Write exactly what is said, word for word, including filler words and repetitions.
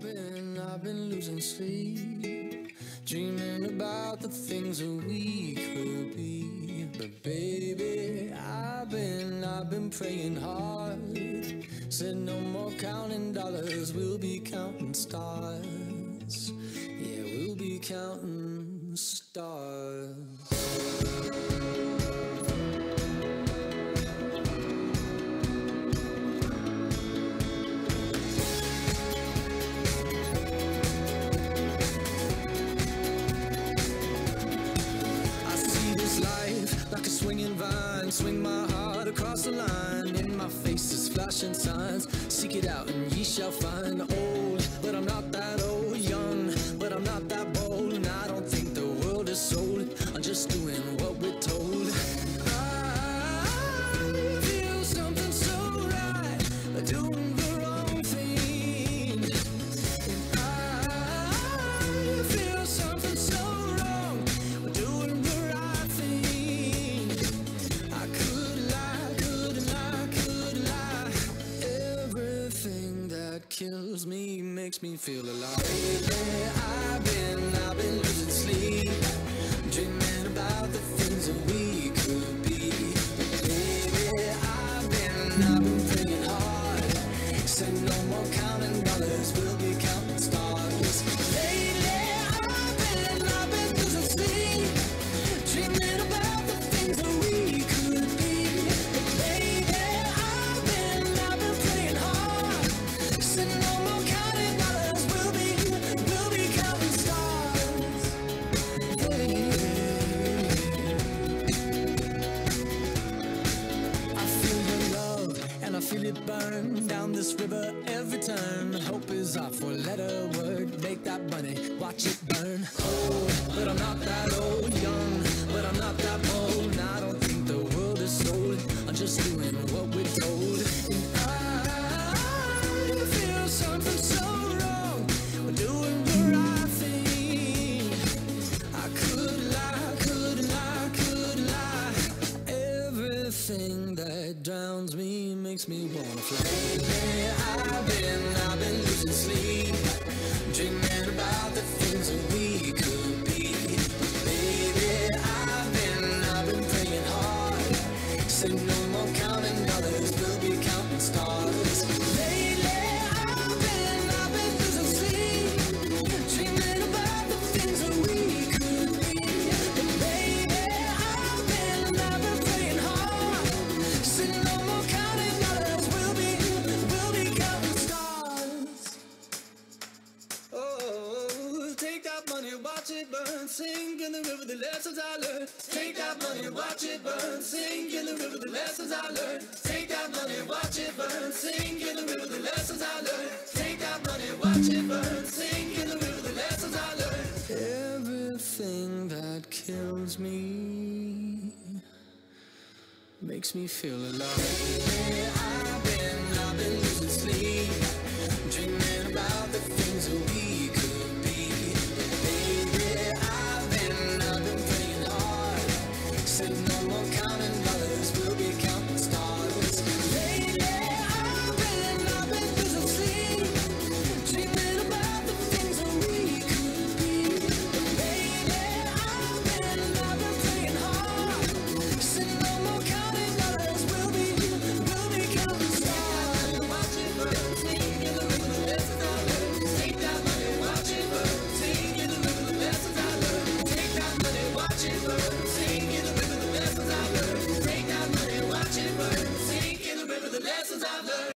been, I've been losing sleep, dreaming about the things that we could be. But baby, I've been, I've been praying hard. Said no more counting dollars, we'll be counting stars. Yeah, we'll be counting stars. Like a swinging vine, swing my heart across the line. In my face is flashing signs. Seek it out and ye shall find. Old, but I'm not that old. Young, but I'm not that bold. And I don't think the world is sold. I'm just doing what we're told. I feel something so right, doing the wrong thing. And I feel something so wrong, doing the right thing. I could lie, couldn't lie, couldn't lie. Everything that kills me makes me feel alive. Lately I've been, I've been losing sleep, dreaming about the things that we could be. Baby, I've been, I've been praying hard. Said no more counting dollars, we'll be counting stars. Lately I've been, I've been losing sleep, dreaming about the things that we could be. Baby, I've been, I've been praying hard. Said no more counting dollars, we'll be, we'll be counting stars. Hey. I feel your love and I feel it burn down this river every turn. Hope is our four-letter word. Make that money, watch it burn. Old, but I'm not that old. Young, but I'm not that bold. And I don't think the world is sold. I'm just doing what we're told. And I feel something so wrong, we're doing the right thing. I could lie, couldn't lie, couldn't lie. Everything that drowns me makes me wanna fly. Lately I've been, I've been losing sleep, dreaming about the things that we could be. Baby, I've been, I've been praying hard. Said no more counting dollars, we'll be counting stars. Lately I've been, I've been losing sleep, dreaming about the things that we could be. But baby, I've been, I've been praying hard. Said no more counting dollars, we'll be, we'll be counting stars. Oh, take that money, watch it burn, sink in the river, the lessons I learned. Take that money, watch it burn, sink in the river, the lessons I learned. Take that money, watch it burn, sink in the river, the lessons I learned. Take that money, watch it burn, sink in the river, the lessons I learned. Everything that kills me makes me feel alive. Lately I've been, I've been losing sleep, dreaming about the things that we could be. Baby, I've been, I've been praying hard. Said no more counting dollars, we'll be counting stars. Lately I've been, I've been losing sleep, dreaming about the things that we could be. Baby, I've been, I've been praying hard. Said no more counting dollars, we'll be, we'll be counting stars. Watch it burn, sing in the river, the lessons I learned. Take that money, watch it burn, sing in the river, the lessons I learned. Take that money, watch it burn, sing in the river, the lessons I learned. Take that money, watch it burn, sing in the river, the lessons I learned.